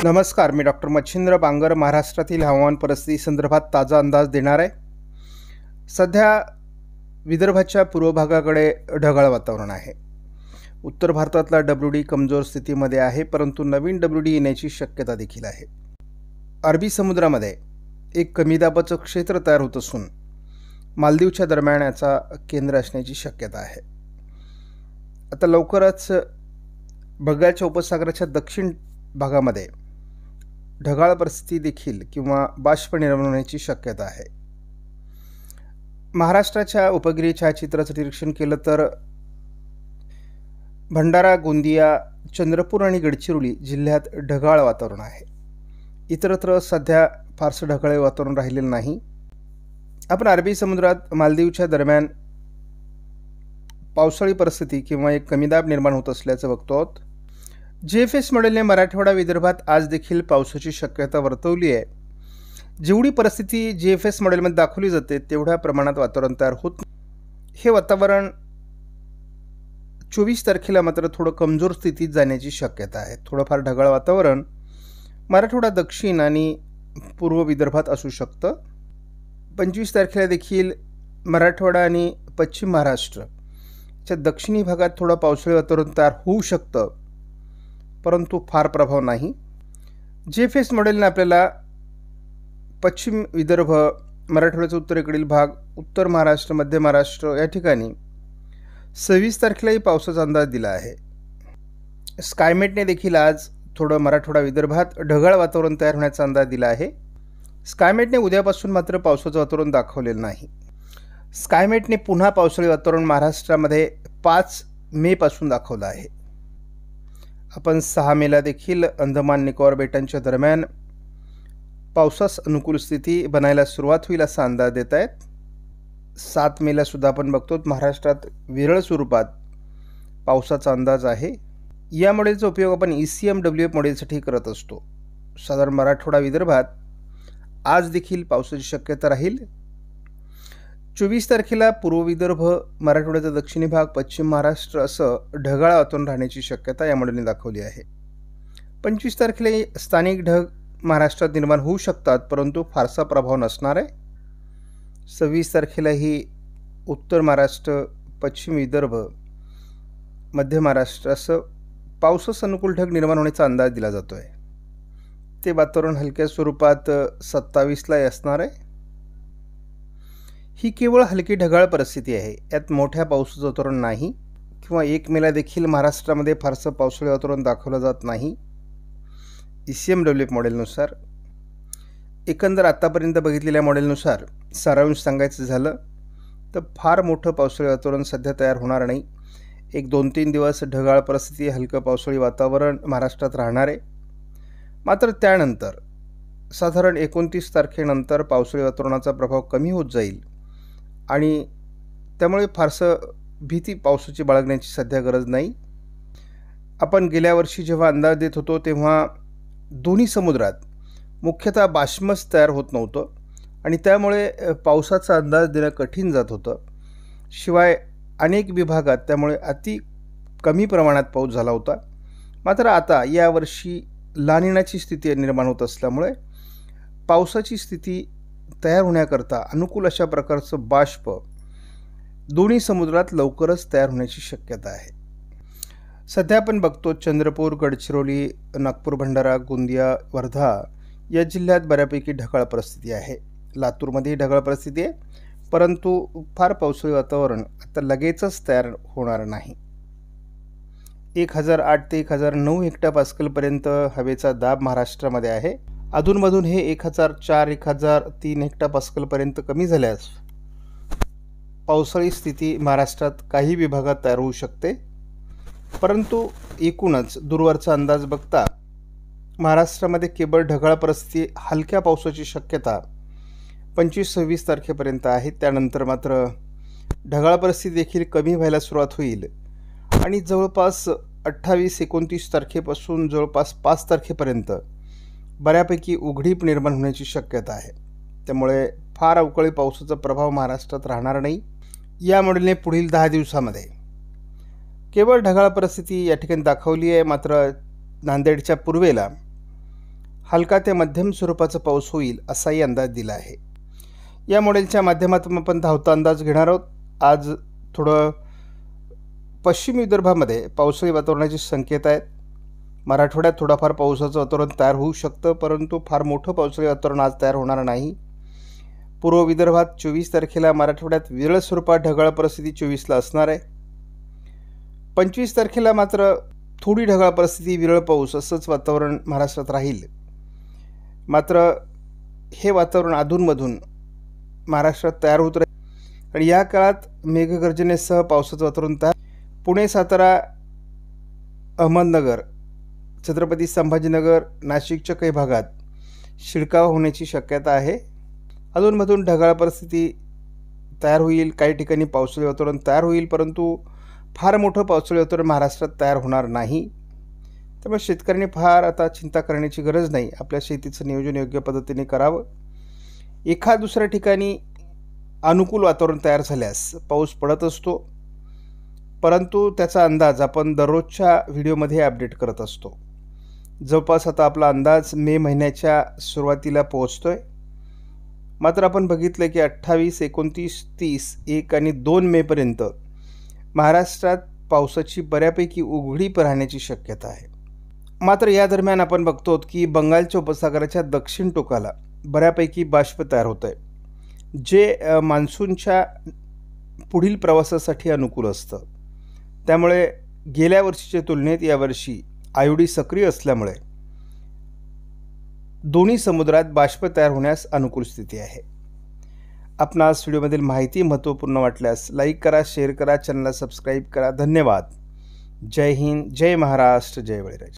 नमस्कार, मी डॉक्टर मच्छिंद्र बांगर महाराष्ट्रातील हवामान परिस्थिती संदर्भात ताजा अंदाज देणार आहे। सध्या विदर्भाच्या पूर्व भागाकडे ढगाळ वातावरण आहे। उत्तर भारतातला WD कमजोर स्थितीमध्ये आहे, परंतु नवीन WD येण्याची शक्यता देखील आहे। अरबी समुद्रामध्ये एक कमी दाबाचं क्षेत्र तयार होत असून मालदीवच्या दरम्यान याचा केंद्र असण्याची शक्यता आहे। आता लवकरच बंगालच्या उपसागराच्या दक्षिण भागामध्ये ढगाळ परिस्थिती देखील किंवा बाष्प निर्माण होण्याची शक्यता आहे। महाराष्ट्राच्या उपग्रह छायाचित्राचं निरीक्षण केलं तर भंडारा, गोंदिया, चंद्रपूर आणि गडचिरोली जिल्ह्यात ढगाळ वातावरण आहे। इतरत्र सध्या फारसं ढगाळ वातावरण राहिलेलं नाही। आपण अरबी समुद्रात मालदीवच्या दरम्यान पावसाळी परिस्थिती किंवा एक कमी दाब निर्माण होत असल्याचं बघतो आहोत। GFS मॉडेलने मराठवाडा विदर्भात आज देखील पावसाची शक्यता वर्तवली आहे। जेवढी परिस्थिती GFS मॉडेलमध्ये दाखवली जाते तेवढ्या प्रमाणात वातावरण तयार होत नाही। हे वातावरण 24 तारखेला मात्र थोडं कमजोर स्थितीत जाण्याची शक्यता आहे। थोडंफार ढगाळ वातावरण मराठवाडा, दक्षिण आणि पूर्व विदर्भात असू शकतं। 25 तारखेला देखील मराठवाडा आणि पश्चिम महाराष्ट्राच्या दक्षिणी भागात थोडं पावसाळी वातावरण तयार होऊ शकतं, परंतु फार प्रभाव नाही। GFS मॉडेलने आपल्याला पश्चिम विदर्भ, मराठवाड्याचा उत्तरेकडील भाग, उत्तर महाराष्ट्र, मध्य महाराष्ट्र या ठिकाणी 26 तारखेलाही पावसाचा अंदाज दिला आहे। स्कायमेटने देखील आज थोडं मराठवाडा विदर्भात ढगाळ वातावरण तयार होण्याचा अंदाज दिला आहे। स्कायमेटने उद्यापासून मात्र पावसाचं वातावरण दाखवलेलं नाही। स्कायमेटने पुन्हा पावसाळी वातावरण महाराष्ट्रामध्ये 5 मे पासून दाखवलं आहे। आपण 6 मेला देखील अंदमान निकोबार बेटांच्या दरम्यान पावसास अनुकूल स्थिती बनायला सुरुवात होईल असा अंदाज देत आहेत। 7 मेला सुद्धा आपण बघतो महाराष्ट्रात विरळ स्वरूपात पावसाचा अंदाज आहे। या मॉडेलचा उपयोग आपण ECMWF मॉडेलसाठी करत असतो। साधारण मराठवाडा विदर्भात आज देखील पावसाची शक्यता राहील। 24 तारखेला पूर्व विदर्भ, मराठवाड्याचा दक्षिणी भाग, पश्चिम महाराष्ट्र असं ढगाळ वातावरण राहण्याची शक्यता या मॉडेलने दाखवली आहे। 25 तारखेला स्थानिक ढग महाराष्ट्रात निर्माण होऊ शकतात, परंतु फारसा प्रभाव नसणार आहे। 26 तारखेलाही उत्तर महाराष्ट्र, पश्चिम विदर्भ, मध्य महाराष्ट्र असं पावसास अनुकूल ढग निर्माण होण्याचा अंदाज दिला जातो आहे। ते वातावरण हलक्या स्वरूपात 27ला असणार आहे। ही केवळ हलकी ढगाळ परिस्थिती आहे, यात मोठ्या पावसाचं वातावरण नाही किंवा 1 मेला देखील महाराष्ट्रामध्ये फारसं पावसाळी वातावरण दाखवलं जात नाही। ECMWF मॉडेलनुसार एकंदर आतापर्यंत बघितलेल्या मॉडेलनुसार सारांश सांगायचं झालं तर फार मोठं पावसाळी वातावरण सध्या तयार होणार नाही। एक 2-3 दिवस ढगाळ परिस्थिती, हलकं पावसाळी वातावरण महाराष्ट्रात राहणार आहे। मात्र त्यानंतर साधारण 29 तारखेनंतर पावसाळी वातावरणाचा प्रभाव कमी होत जाईल आणि त्यामुळे फारसं भीती पावसाची बाळगण्याची सध्या गरज नाही। आपण गेल्या वर्षी जेव्हा अंदाज देत होतो तेव्हा दोन्ही समुद्रात मुख्यतः बाष्पच तयार होत नव्हतं आणि त्यामुळे पावसाचा अंदाज देणं कठीण जात होतं। शिवाय अनेक विभागात त्यामुळे अति कमी प्रमाणात पाऊस झाला होता। मात्र आता यावर्षी लानिनाची स्थिती निर्माण होत असल्यामुळे पावसाची स्थिती तयार होण्याकरता अनुकूल अशा प्रकारचं बाष्प दोन्ही समुद्रात लवकरच तयार होण्याची शक्यता आहे। सध्या आपण बघतो चंद्रपूर, गडचिरोली, नागपूर, भंडारा, गोंदिया, वर्धा या जिल्ह्यात बऱ्यापैकी ढगाळ परिस्थिती आहे। लातूरमध्ये ढगाळ परिस्थिती आहे, परंतु फार पावसाळी वातावरण आता लगेचच तयार होणार नाही। 1008 ते 1009 हेक्टोपास्कलपर्यंत हवेचा दाब महाराष्ट्रामध्ये आहे। अधूनमधून हे 1004-1003 हेक्टोपास्कलपर्यंत कमी झाल्यास पावसाळी स्थिती महाराष्ट्रात काही विभागात तयार होऊ शकते, परंतु एकूणच दूरवरचा अंदाज बघता महाराष्ट्रामध्ये केवळ ढगाळ परिस्थिती, हलक्या पावसाची शक्यता 25-26 तारखेपर्यंत आहे। त्यानंतर मात्र ढगाळ परिस्थिती देखील कमी व्हायला सुरुवात होईल आणि जवळपास 28-29 तारखेपासून जवळपास 5 तारखेपर्यंत बऱ्यापैकी उघडीप निर्माण होण्याची शक्यता आहे। त्यामुळे फार अवकाळी पावसाचा प्रभाव महाराष्ट्रात राहणार नाही। या मॉडेलने पुढील 10 दिवसामध्ये केवळ ढगाळ परिस्थिती या ठिकाणी दाखवली आहे। मात्र नांदेडच्या पूर्वेला हलका ते मध्यम स्वरूपाचा पाऊस होईल असाही अंदाज दिला आहे. या मॉडेलच्या माध्यमातून आपण धावता अंदाज घेणार आहोत. आज थोडं पश्चिम विदर्भामध्ये पावसाळी वातावरणाचे संकेत आहेत. मराठवाड्यात थोडाफार पावसाचं वातावरण तयार होऊ शकतं, परंतु फार मोठं पावसाळी वातावरण आज तयार होणार नाही. पूर्व विदर्भात 24 तारखेला मराठवाड्यात विरळ स्वरूपात ढगाळ परिस्थिती 24ला असणार आहे. 25 तारखेला मात्र थोडी ढगाळ परिस्थिती, विरळ पाऊस असंच वातावरण महाराष्ट्रात राहील. मात्र हे वातावरण अधूनमधून महाराष्ट्रात तयार होत राहील आणि या काळात मेघगर्जनेसह पावसाचं वातावरण तयार. पुणे, सातारा, अहमदनगर, छत्रपती संभाजीनगर, नाशिकच्या काही भागात शिडकावा होण्याची शक्यता आहे. अधूनमधून ढगाळ परिस्थिती तयार होईल, काही ठिकाणी पावसाळी वातावरण तयार होईल, परंतु फार मोठं पावसाळी वातावरण महाराष्ट्रात तयार होणार नाही. त्यामुळे शेतकऱ्यांनी फार आता चिंता करण्याची गरज नाही. आपल्या शेतीचं नियोजन योग्य पद्धतीने करावं. एखाद दुसऱ्या ठिकाणी अनुकूल वातावरण तयार झाल्यास पाऊस पडत असतो, परंतु त्याचा अंदाज आपण दररोजच्या व्हिडिओमध्ये अपडेट करत असतो. जवळपास आता आपला अंदाज मे महिन्याच्या सुरुवातीला पोहोचतो आहे. मात्र आपण बघितलं की 28, 29, 30, 1 आणि 2 मेपर्यंत महाराष्ट्रात पावसाची बऱ्यापैकी उघडीप राहण्याची शक्यता आहे. मात्र या दरम्यान आपण बघतो की बंगालच्या उपसागराच्या दक्षिण टोकाला बऱ्यापैकी बाष्प तयार होत आहे, जे मान्सूनच्या पुढील प्रवासासाठी अनुकूल असतं. त्यामुळे गेल्या वर्षीच्या तुलनेत यावर्षी आयोडी सक्रिय असल्यामुळे दोन्ही समुद्रात बाष्प तयार होण्यास अनुकूल स्थिती आहे. आपणास व्हिडिओमधील माहिती महत्त्वपूर्ण वाटल्यास लाईक करा, शेअर करा, चॅनलला सबस्क्राईब करा. धन्यवाद. जय हिंद, जय महाराष्ट्र, जय बळीराजा.